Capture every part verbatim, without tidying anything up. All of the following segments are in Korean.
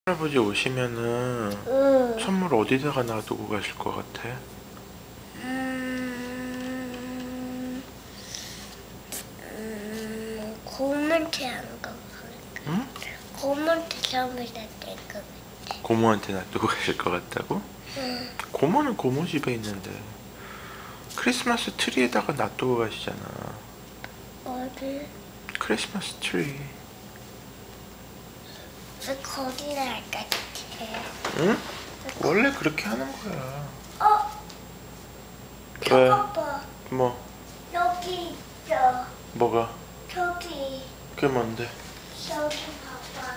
할아버지 오시면은 응. 선물 어디다가 놔두고 가실 것 같아? 음, 음, 고문태 안 가고. 응? 고문태 선물할 때 그. 고모한테 놔두고 가실 것 같다고? 응. 고모는 고모 집에 있는데 크리스마스 트리에다가 놔두고 가시잖아. 어디? 크리스마스 트리. 왜 거기를 안 갔지? 응? 원래 그렇게 하는 거야. 어? 왜? 저거 봐. 뭐? 여기 있어. 뭐가? 저기. 그게 뭔데? 저기 봐봐.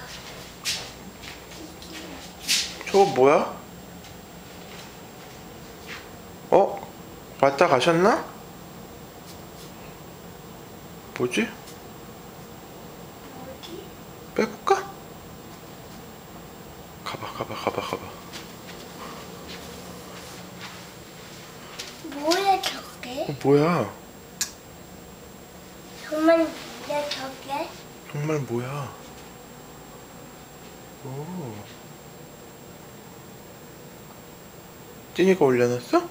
저거 뭐야? 어? 왔다 가셨나? 뭐지? 어디? 빼볼까? 가봐 가봐 가봐 가봐. 뭐야 저게? 어, 뭐야? 정말 뭐야 저게? 정말 뭐야? 오. 찐이가 올려놨어?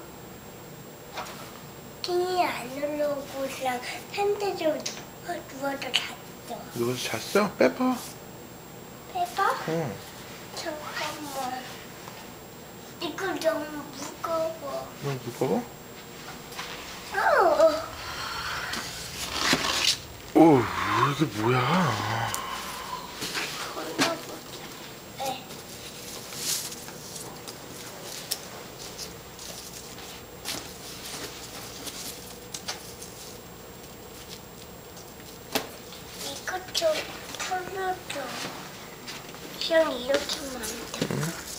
킹이 안 올라오고 그냥 상대적으로 누워서 잤어. 누워서 잤어? 빼봐. 빼봐? 응. 잠깐만. 이거 너무 무거워. 너무 무거워? 어. 오, 이게 뭐야? 네. 이것 좀 풀어줘. 그냥 이렇게 만들어. 응?